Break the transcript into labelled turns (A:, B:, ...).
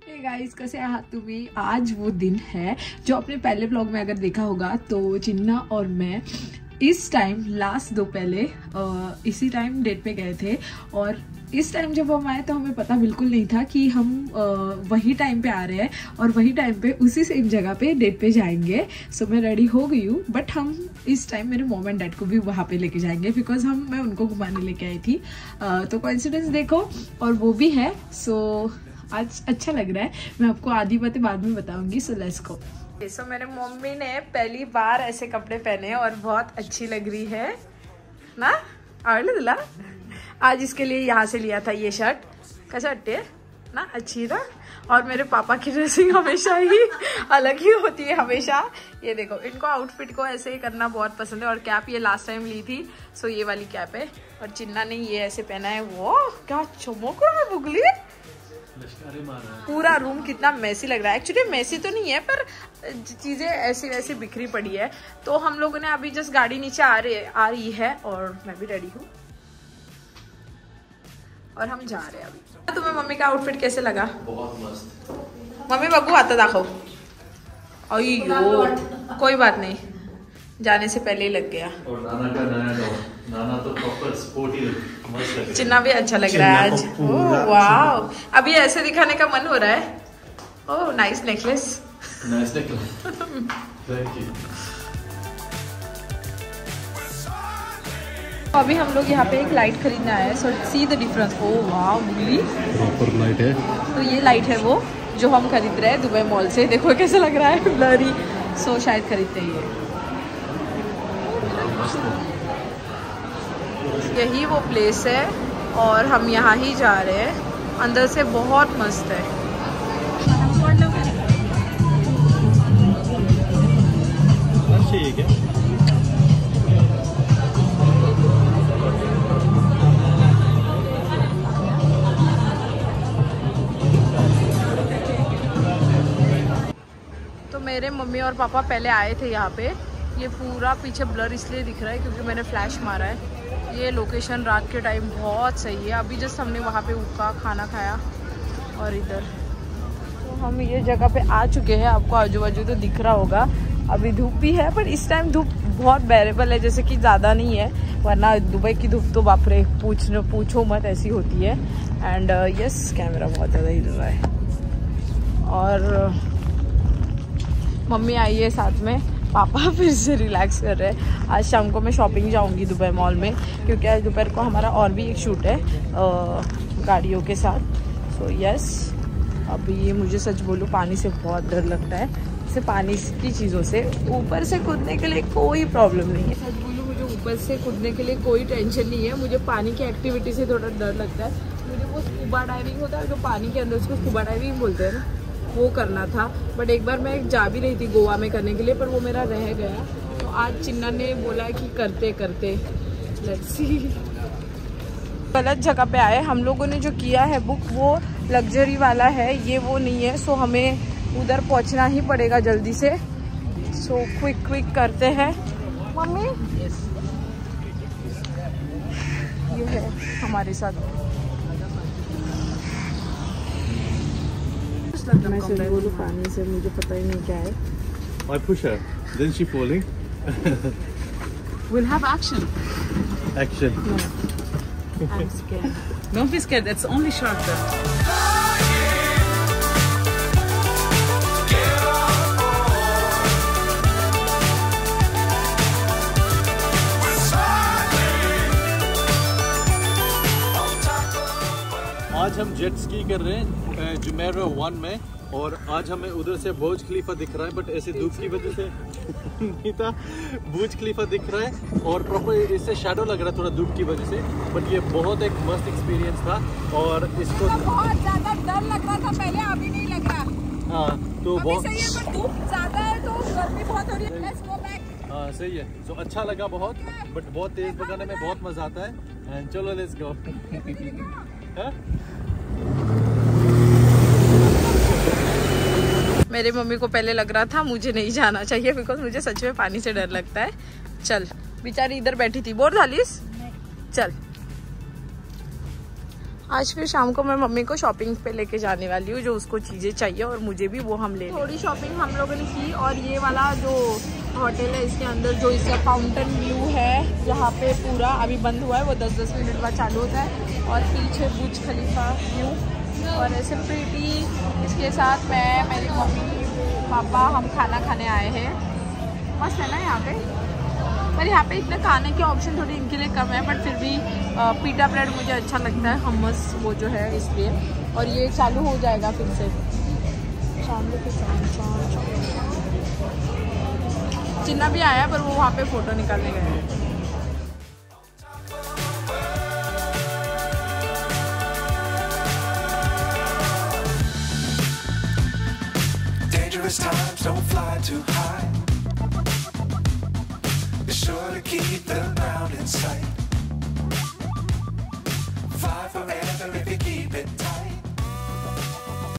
A: Hey guys, कैसे आहात तुम्ही? आज वो दिन है जो अपने पहले ब्लॉग में अगर देखा होगा तो चिन्ना और मैं इस टाइम लास्ट दो पहले इसी टाइम डेट पे गए थे। और इस टाइम जब हम आए तो हमें पता बिल्कुल नहीं था कि हम वही टाइम पे आ रहे हैं और वही टाइम पे उसी सेम जगह पे डेट पे जाएंगे। सो मैं रेडी हो गई हूँ, बट हम इस टाइम मेरे मॉम एंड डैड को भी वहाँ पे लेके जाएंगे बिकॉज मैं उनको घुमाने लेके आई थी। तो कोइंसिडेंस देखो, और वो भी है। सो आज अच्छा लग रहा है। मैं आपको आधी बातें बाद में बताऊंगी। So let's go. सो मेरे मम्मी ने पहली बार ऐसे कपड़े पहने और बहुत अच्छी लग रही है ना। आवडले तुला? आज इसके लिए यहाँ से लिया था ये शर्ट। कैसा है ना? अच्छी ना। और मेरे पापा की ड्रेसिंग हमेशा ही अलग ही होती है हमेशा। ये देखो, इनको आउटफिट को ऐसे ही करना बहुत पसंद है। और कैप ये लास्ट टाइम ली थी, सो ये वाली कैप है। और चिन्ना ने ये ऐसे पहना है। वो क्या चमक रहा है बुगली। पूरा रूम कितना मैसी लग रहा है। एक्चुअली मैसी तो नहीं है, पर चीजें ऐसी वैसी बिखरी पड़ी है। तो हम लोगों ने अभी जस्ट गाड़ी नीचे आ रही है और मैं भी रेडी हूँ और हम जा रहे हैं अभी। तुम्हें मम्मी का आउटफिट कैसे लगा?
B: बहुत मस्त।
A: मम्मी बग्गू आता दाखो। अयो कोई बात नहीं, जाने से पहले ही लग गया।
B: और नाना का नया डॉग, नाना तो प्रॉपर स्पोर्टी मस्त लग रहा है।
A: चिन्ना भी अच्छा लग रहा है आज। ओह वाओ, अभी ऐसे दिखाने का मन हो रहा है। Oh nice necklace.
B: Nice necklace. Thank you.
A: अभी हम लोग यहाँ पे एक लाइट खरीदने आए हैं। So see the difference. Oh wow, बुगली
B: प्रॉपर लाइट है।
A: तो ये लाइट है वो जो हम खरीद रहे हैं दुबई मॉल से। देखो कैसा लग रहा है, ब्लरी। सो शायद खरीदते ही है। यही वो प्लेस है और हम यहाँ ही जा रहे हैं। अंदर से बहुत मस्त है। तो मेरे मम्मी और पापा पहले आए थे यहाँ पे। ये पूरा पीछे ब्लर इसलिए दिख रहा है क्योंकि मैंने फ्लैश मारा है। ये लोकेशन रात के टाइम बहुत सही है। अभी जस्ट हमने वहाँ पे ऊका खाना खाया और इधर तो हम ये जगह पे आ चुके हैं। आपको आजू बाजू तो दिख रहा होगा। अभी धूप भी है, पर इस टाइम धूप बहुत बेरेबल है, जैसे कि ज़्यादा नहीं है। वरना दुबई की धूप तो बाप रे पूछो मत, ऐसी होती है। एंड यस, कैमरा बहुत ज़्यादा हिल रहा है। और मम्मी आई है साथ में, पापा फिर से रिलैक्स कर रहे हैं। आज शाम को मैं शॉपिंग जाऊंगी दुबई मॉल में, क्योंकि आज दोपहर को हमारा और भी एक शूट है गाड़ियों के साथ। सो यस, अभी मुझे सच बोलूँ पानी से बहुत डर लगता है। जैसे पानी की चीज़ों से ऊपर से कूदने के लिए कोई प्रॉब्लम नहीं है। सच बोलूँ, मुझे ऊपर से कूदने के लिए कोई टेंशन नहीं है। मुझे पानी की एक्टिविटी से थोड़ा डर लगता है। मुझे वो स्कूबा डाइविंग होता है जो पानी के अंदर, उसको स्कूबा डाइविंग बोलते हैं ना, वो करना था। बट एक बार मैं जा भी रही थी गोवा में करने के लिए, पर वो मेरा रह गया। तो आज चिन्ना ने बोला कि करते करते लेट्स सी। गलत जगह पे आए। हम लोगों ने जो किया है बुक, वो लग्जरी वाला है, ये वो नहीं है। सो हमें उधर पहुंचना ही पड़ेगा जल्दी से। सो क्विक करते हैं। मम्मी ये है हमारे साथ। मैं सच बोलूं, पानी से मुझे पता ही नहीं क्या है।
B: I push her, then she falling.
A: We'll have action.
B: Action.
A: No, I'm scared.
C: Don't be scared, it's only shorter.
B: आज हम जेट स्की कर रहे हैं जुमेरा 1 में। और आज हमें उधर से बुर्ज खलीफा दिख रहा है, बट ऐसे धूप की वजह से नहीं था। बुर्ज खलीफा दिख रहा है और प्रॉपर इससे शैडो लग रहा है थोड़ा धूप की वजह से। बट ये बहुत एक मस्त एक्सपीरियंस था। और इसको
A: बहुत ज्यादा डर लग रहा था पहले, अभी नहीं लग रहा।
B: हाँ तो बहुत
A: सही है, पर धूप ज्यादा है तो गर्मी बहुत हो रही है। Let's go back.
B: हाँ सही है। तो अच्छा लगा बहुत, बट बहुत तेज भगाने में बहुत मजा आता है। एंड चलो लेट्स गो।
A: मेरे मम्मी को पहले लग रहा था मुझे नहीं जाना चाहिए, बिकॉज मुझे सच में पानी से डर लगता है। चल, बेचारी इधर बैठी थी, बोर झालीस? चल। आज फिर शाम को मैं मम्मी को शॉपिंग पे लेके जाने वाली हूँ, जो उसको चीज़ें चाहिए और मुझे भी वो हम ले थोड़ी शॉपिंग हम लोगों ने की। और ये वाला जो होटल है इसके अंदर जो इसका फाउंटेन व्यू है यहाँ पे पूरा अभी बंद हुआ है, वो 10-10 मिनट बाद चालू होता है। और पीछे बुर्ज खलीफा व्यू और ऐसे प्रीटी। इसके साथ मैं, मेरी मम्मी पापा, हम खाना खाने आए हैं। मस्त है ना यहाँ पे, पर यहाँ पे इतने खाने के ऑप्शन थोड़ी इनके लिए कम है, बट फिर भी पीटा ब्रेड मुझे अच्छा लगता है, हमस वो जो है इसलिए। और ये चालू हो जाएगा फिर से शाम को। जिन्ना भी आया पर वो वहाँ पे फ़ोटो निकालने गए हैं।
D: Dangerous times, don't fly too high. Be sure to keep the ground in sight.